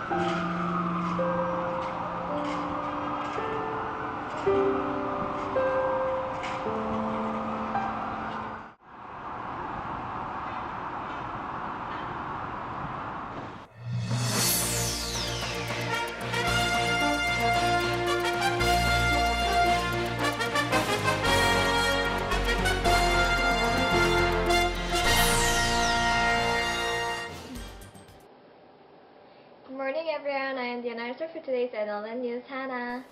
Good morning everyone, I am the announcer for today's NLN News Hana.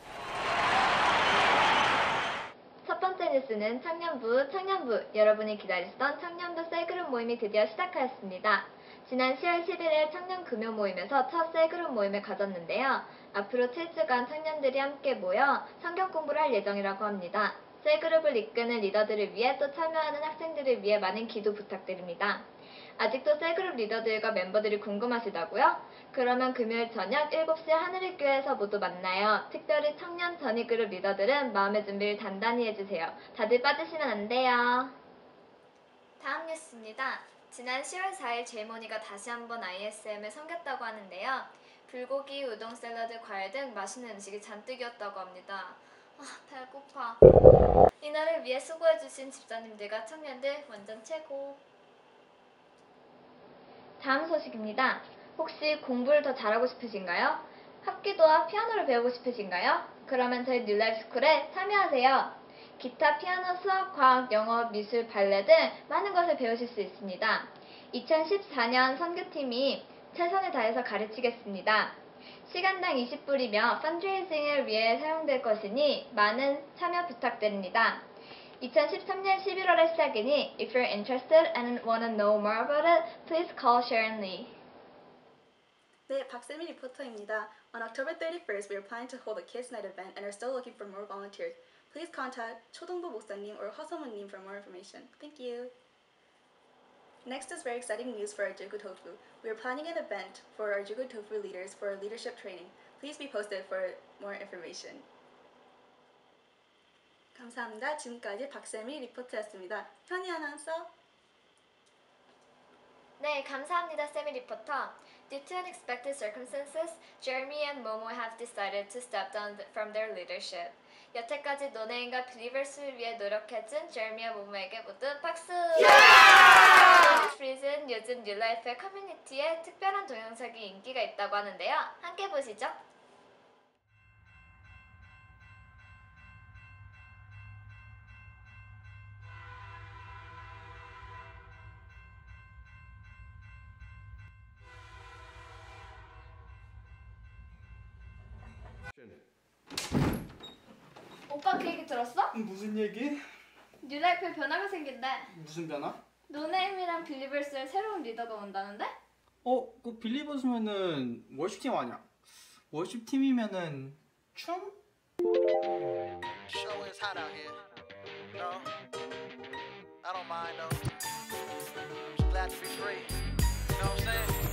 첫 번째 뉴스는 청년부, 여러분이 기다리시던 청년부 셀그룹 모임이 드디어 시작하였습니다. 지난 10월 11일 청년 금요 모임에서 첫 셀그룹 모임을 가졌는데요. 앞으로 7주간 청년들이 함께 모여 성경 공부를 할 예정이라고 합니다. 셀그룹을 이끄는 리더들을 위해 또 참여하는 학생들을 위해 많은 기도 부탁드립니다. 아직도 셀그룹 리더들과 멤버들이 궁금하시다고요? 그러면 금요일 저녁 7시 하늘의교회에서 모두 만나요. 특별히 청년 전위그룹 리더들은 마음의 준비를 단단히 해주세요. 다들 빠지시면 안 돼요. 다음 뉴스입니다. 지난 10월 4일 제이모니가 다시 한번 ISM을 섬겼다고 하는데요. 불고기, 우동, 샐러드, 과일 등 맛있는 음식이 잔뜩이었다고 합니다. 배고파. 이날을 위해 수고해주신 집사님들과 청년들 완전 최고. 다음 소식입니다. 혹시 공부를 더 잘하고 싶으신가요? 합기도와 피아노를 배우고 싶으신가요? 그러면 저희 뉴라이프스쿨에 참여하세요. 기타, 피아노, 수학, 과학, 영어, 미술, 발레 등 많은 것을 배우실 수 있습니다. 2014년 선교팀이 최선을 다해서 가르치겠습니다. 시간당 20불이며 펀드레이징을 위해 사용될 것이니 많은 참여 부탁드립니다. 2013년 11월에 시작이니 If you're interested and want to know more about it, please call Sharon Lee. 네, 박세미 리포터입니다. On October 31st, we are planning to hold a Kids Night event and are still looking for more volunteers. Please contact 초동부 목사님 or 허서문님 for more information. Thank you. Next is very exciting news for our Jugu Tofu. We are planning an event for our Jugu Tofu leaders for leadership training. Please be posted for more information. 감사합니다. 지금까지 박세미 리포터였습니다. 현희 아나운서. 네, 감사합니다, 세미 리포터. Due to unexpected circumstances, Jeremy and Momo have decided to step down from their leadership. 여태까지 노네임과 빌리버스를 위해 노력해준 제르미와 모모에게 모두 박수! This reason 요즘 뉴라이프의 커뮤니티에 특별한 동영상이 인기가 있다고 하는데요. 함께 보시죠. 오빠 그 얘기 들었어? 무슨 얘기? 뉴라이프에 변화가 생긴대. 무슨 변화? 노네임이랑 빌리버스의 새로운 리더가 온다는데? 그 빌리버스면은 월십팀 아니야? 월십팀이면은 춤? Show is hot out here. No, I don't mind though. Just glad to be free. You know what I'm saying?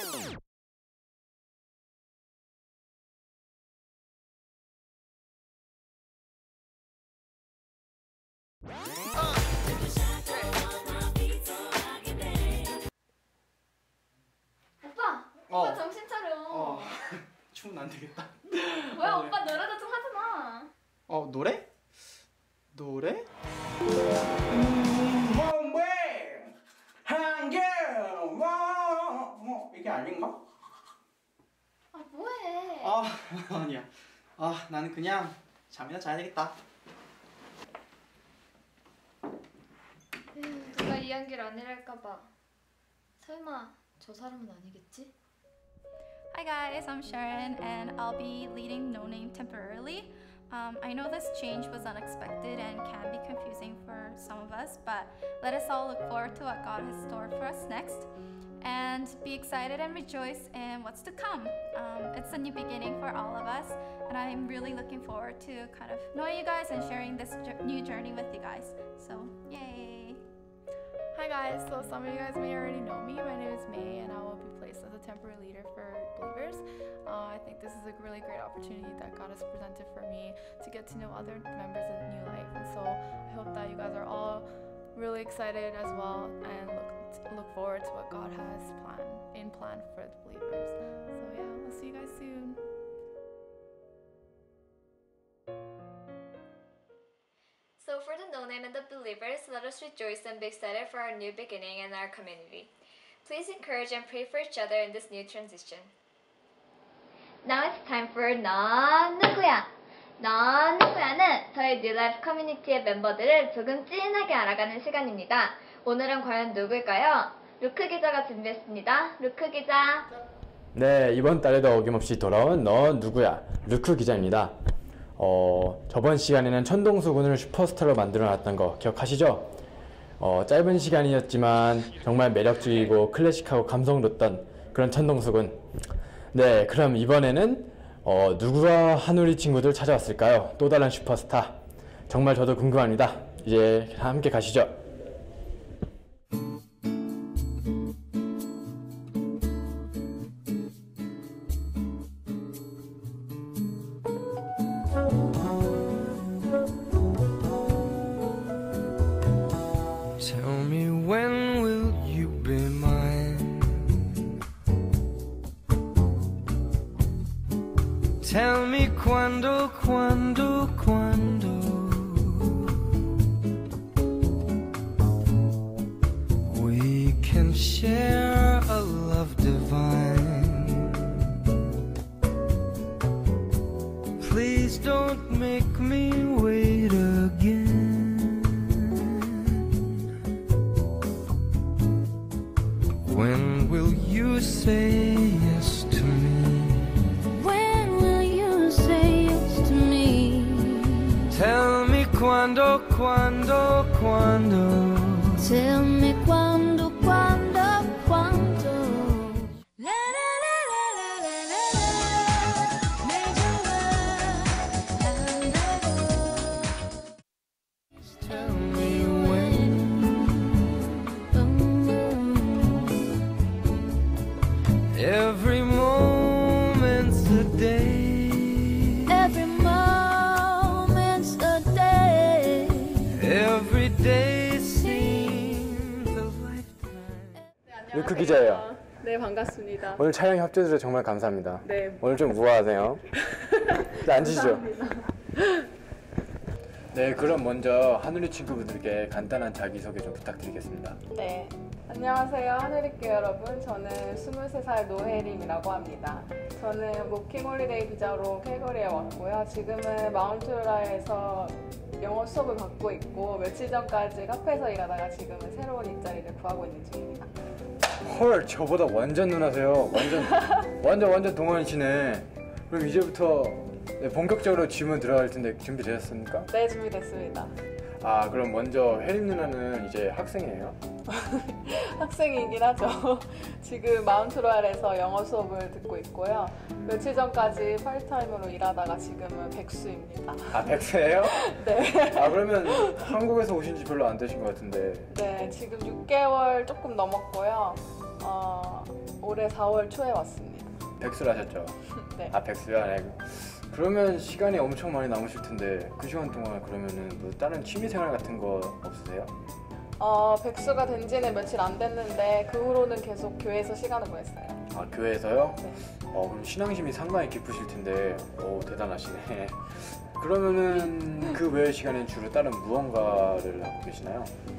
오빠 정신 차려. 춤은 안 되겠다. 뭐야 오빠 노래도 좀 하잖아. 노래? 노래? 이게 아닌가? 뭐해? 아니야. 나는 그냥 잠이나 자야 되겠다. 누가 이한길 아니랄까봐. 설마 저 사람은 아니겠지? Hi guys, I'm Sharon and I'll be leading No Name temporarily. I know this change was unexpected and can be confusing for some of us, but let us all look forward to what God has stored for us next and be excited and rejoice in what's to come. It's a new beginning for all of us and I'm really looking forward to kind of knowing you guys and sharing this new journey with you guys. So, yay! Hi guys, so some of you guys may already know me. My name is May and I will be placed as a temporary leader for Believers. I think this is a really great opportunity that God has presented for me to get to know other members of New Life, and so I hope that you guys are all really excited as well and look forward to what God has planned for the Believers. So yeah, we'll see you guys us rejoice and be excited for our new beginning in our community. Please encourage and pray for each other in this new transition. Now it's time for 넌 누구야? 넌 누구야는 저희 뉴라이프 커뮤니티의 멤버들을 조금 찐하게 알아가는 시간입니다. 오늘은 과연 누굴까요? 루크 기자가 준비했습니다. 루크 기자. 네, 이번 달에도 어김없이 돌아온 넌 누구야? 루크 기자입니다. 저번 시간에는 천동수 군을 슈퍼스타로 만들어놨던 거 기억하시죠? 짧은 시간이었지만 정말 매력적이고 클래식하고 감성 돋던 그런 천동수 군. 네, 그럼 이번에는 누구와 한우리 친구들 찾아왔을까요? 또 다른 슈퍼스타. 정말 저도 궁금합니다. 이제 함께 가시죠. Tell me when will you be mine? Tell me quando, quando, quando we can share a love divine. Please don't make me wait again. When will you say yes to me? When will you say yes to me? Tell me quando, quando, quando. Tell me quando, quando, quando. La la la la la la la la. 날 좋아한다고. Tell me when. Every moment's a day. Every moment's a day. Every day seems a lifetime. 루크 기자예요. 네, 반갑습니다. 오늘 촬영 협조해주셔서 정말 감사합니다. 네. 오늘 좀 우아하세요. 네, 앉으시죠. 네, 그럼 먼저 한우리 친구분들께 간단한 자기소개 좀 부탁드리겠습니다. 네. 안녕하세요, 하늘이께 여러분. 저는 23살 노혜림이라고 합니다. 저는 워킹 홀리데이 비자로 캘거리에 왔고요. 지금은 마운트라에서 영어 수업을 받고 있고 며칠 전까지 카페에서 일하다가 지금은 새로운 일자리를 구하고 있는 중입니다. 헐, 저보다 완전 누나세요. 완전 동안이시네. 그럼 이제부터 본격적으로 질문 들어갈 텐데 준비되셨습니까? 네, 준비됐습니다. 아, 그럼 먼저 혜림 누나는 이제 학생이에요? 학생이긴 하죠. 지금 마운트로얄에서 영어 수업을 듣고 있고요. 며칠 전까지 파트타임으로 일하다가 지금은 백수입니다. 아, 백수예요? 네. 아, 그러면 한국에서 오신 지 별로 안 되신 것 같은데. 네, 지금 6개월 조금 넘었고요. 올해 4월 초에 왔습니다. 백수를 하셨죠? 네. 아, 백수야? 네. 그러면 시간이 엄청 많이 남으실 텐데 그 시간 동안 그러면은 뭐 다른 취미생활 같은 거 없으세요? 백수가 된 지는 며칠 안 됐는데 그 후로는 계속 교회에서 시간을 보냈어요. 아, 교회에서요? 네. 그럼 신앙심이 상당히 깊으실 텐데 대단하시네. 그러면은 그 외의 시간엔 주로 다른 무언가를 하고 계시나요?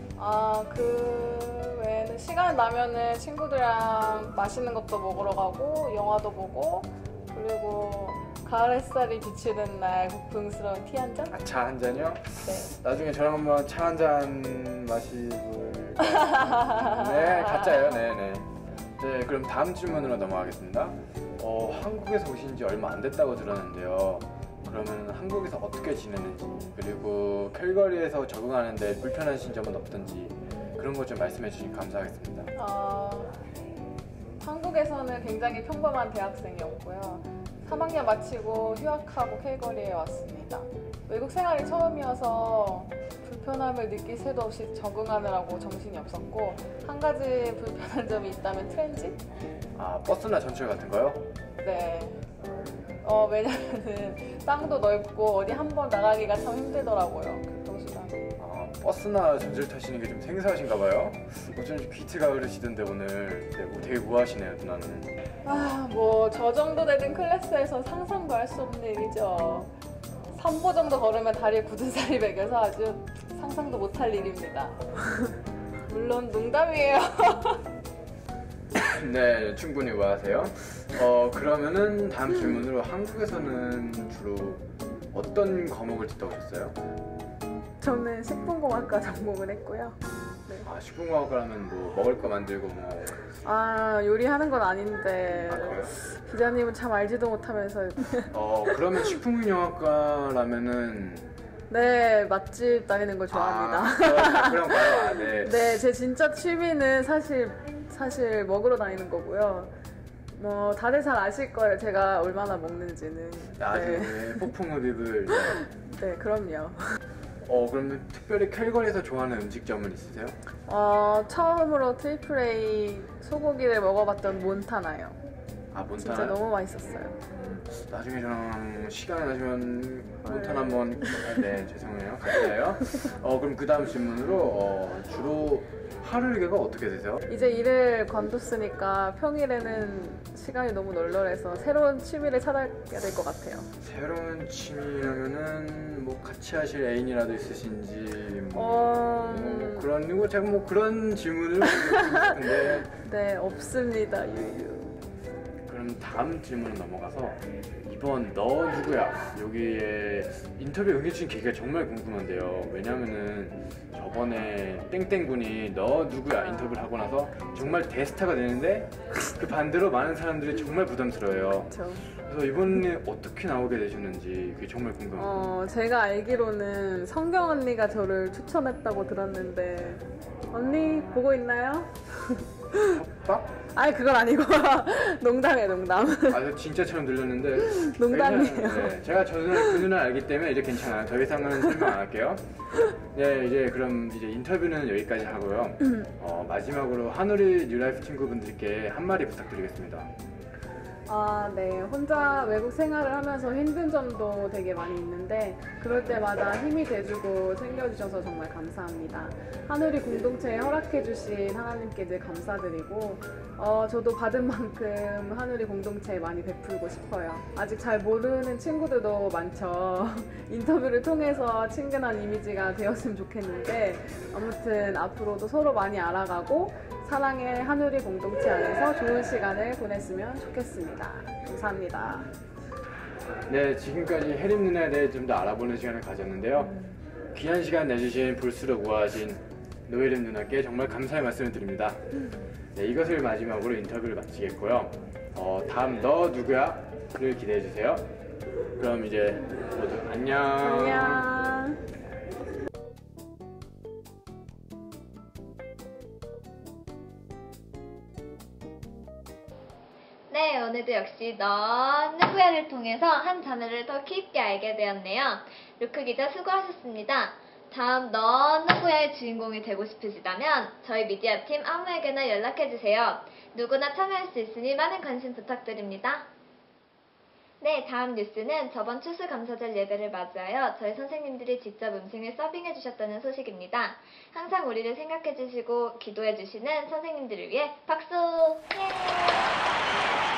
그 외에는 시간 나면은 친구들이랑 맛있는 것도 먹으러 가고 영화도 보고 그리고 가을 햇살이 비추는 날 고풍스러운 티 한 잔? 아, 차 한 잔이요? 네. 나중에 저랑 한번 차 한 잔 마시볼까요? 네, 가짜예요. 네네. 네, 그럼 다음 질문으로 넘어가겠습니다. 한국에서 오신 지 얼마 안 됐다고 들었는데요. 그러면 한국에서 어떻게 지내는지 그리고 캘거리에서 적응하는데 불편하신 점은 없던지 그런 것 좀 말씀해 주시면 감사하겠습니다. 한국에서는 굉장히 평범한 대학생이었고요. 3학년 마치고 휴학하고 캘거리에 왔습니다. 외국 생활이 처음이어서 불편함을 느낄 새도 없이 적응하느라고 정신이 없었고 한 가지 불편한 점이 있다면 트랜짓? 아, 버스나 전철 같은 거요? 네. 왜냐면은 땅도 넓고 어디 한 번 나가기가 참 힘들더라고요. 교통수단. 버스나 전철 타시는 게 좀 생소하신가 봐요? 어쩐지 귀트가 흐르시던데 오늘. 네, 되게 우아하시네요, 누나는. 저 정도 되는 클래스에서 상상도 할 수 없는 일이죠. 3보 정도 걸으면 다리에 굳은 살이 배겨서 아주 상상도 못할 일입니다. 물론 농담이에요. 네, 충분히 오해하세요. 그러면은 다음 질문으로 한국에서는 주로 어떤 과목을 듣다 오셨어요? 저는 식품공학과 전공을 했고요. 아, 식품과학과라면 뭐 먹을 거 만들고 뭐. 아, 요리하는 건 아닌데 아, 그래요? 기자님은 참 알지도 못하면서. 그러면 식품영양과라면은 네, 맛집 다니는 걸 좋아합니다. 그럼 봐요. 네. 네, 제 진짜 취미는 사실 먹으러 다니는 거고요. 뭐 다들 잘 아실 거예요. 제가 얼마나 먹는지는. 나중에 폭풍 흡입을. 네, 그럼요. 그러면 특별히 캘거리에서 좋아하는 음식점은 있으세요? 처음으로 트리플 A 소고기를 먹어봤던 몬타나요. 아, 몬타나. 진짜 너무 맛있었어요. 나중에 저랑 시간 나시면 몬타나 한번. 네, 죄송해요. 감사해요. 그럼 그 다음 질문으로 주로 하루 일과가 어떻게 되세요? 이제 일을 관뒀으니까 평일에는 시간이 너무 널널해서 새로운 취미를 찾아야 될 것 같아요. 새로운 취미라면은 뭐 같이 하실 애인이라도 있으신지 뭐 그런 거 제가 뭐 그런 질문을 드리고 싶은데. 네, 없습니다. 유유. 그럼 다음 질문으로 넘어가서 이번 너 누구야 여기에 인터뷰 응해주신 계기가 정말 궁금한데요. 왜냐면은 저번에 땡땡군이 너 누구야 인터뷰를 하고 나서 정말 대스타가 되는데 그 반대로 많은 사람들이 정말 부담스러워요. 그렇죠. 그래서 이번에 어떻게 나오게 되셨는지 그게 정말 궁금해요. 제가 알기로는 성경 언니가 저를 추천했다고 들었는데 언니 보고 있나요? 협박? 아니 그건 아니고 농담이에요, 농담. 아, 진짜처럼 들렸는데 농담이에요. 네, 제가 그 누나를 알기 때문에 이제 괜찮아요. 더 이상은 설명 안 할게요. 네, 이제 그럼 이제 인터뷰는 여기까지 하고요. 마지막으로 한우리 뉴라이프 친구분들께 한마디 부탁드리겠습니다. 네. 혼자 외국 생활을 하면서 힘든 점도 되게 많이 있는데 그럴 때마다 힘이 돼주고 챙겨주셔서 정말 감사합니다. 하늘이 공동체에 허락해주신 하나님께 늘 감사드리고 저도 받은 만큼 하늘이 공동체에 많이 베풀고 싶어요. 아직 잘 모르는 친구들도 많죠. 인터뷰를 통해서 친근한 이미지가 되었으면 좋겠는데 아무튼 앞으로도 서로 많이 알아가고 사랑의 하늘이 공동체 안에서 좋은 시간을 보냈으면 좋겠습니다. 감사합니다. 네, 지금까지 혜림 누나에 대해 좀 더 알아보는 시간을 가졌는데요. 귀한 시간 내주신 볼수록 우아하신 노혜림 누나께 정말 감사의 말씀을 드립니다. 네, 이것을 마지막으로 인터뷰를 마치겠고요. 다음 너 누구야?를 기대해주세요. 그럼 이제 모두 안녕. 안녕. 네, 오늘도 역시 너 누구야를 통해서 한 자매를 더 깊게 알게 되었네요. 루크 기자 수고하셨습니다. 다음 너 누구야의 주인공이 되고 싶으시다면 저희 미디어팀 아무에게나 연락해주세요. 누구나 참여할 수 있으니 많은 관심 부탁드립니다. 네, 다음 뉴스는 저번 추수감사절 예배를 맞이하여 저희 선생님들이 직접 음식을 서빙해주셨다는 소식입니다. 항상 우리를 생각해주시고 기도해주시는 선생님들을 위해 박수! 예!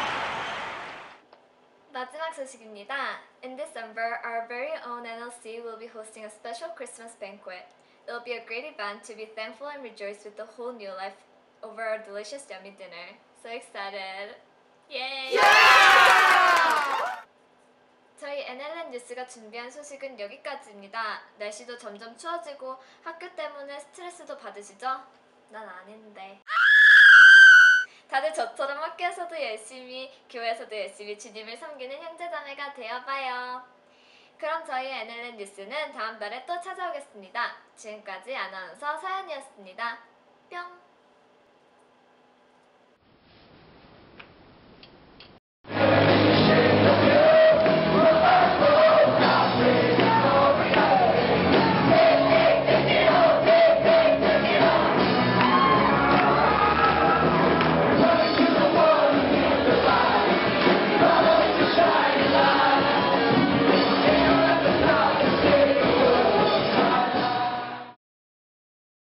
마지막 소식입니다. In December, our very own NLC will be hosting a special Christmas banquet. It will be a great event to be thankful and rejoice with the whole new life over our delicious yummy dinner. So excited! Yay! 저희 NLN 뉴스가 준비한 소식은 여기까지입니다. 날씨도 점점 추워지고 학교 때문에 스트레스도 받으시죠? 난 아닌데. 다들 저처럼 학교에서도 열심히, 교회에서도 열심히 주님을 섬기는 형제자매가 되어봐요. 그럼 저희 NLN 뉴스는 다음 달에 또 찾아오겠습니다. 지금까지 아나운서 서연이었습니다. 뿅!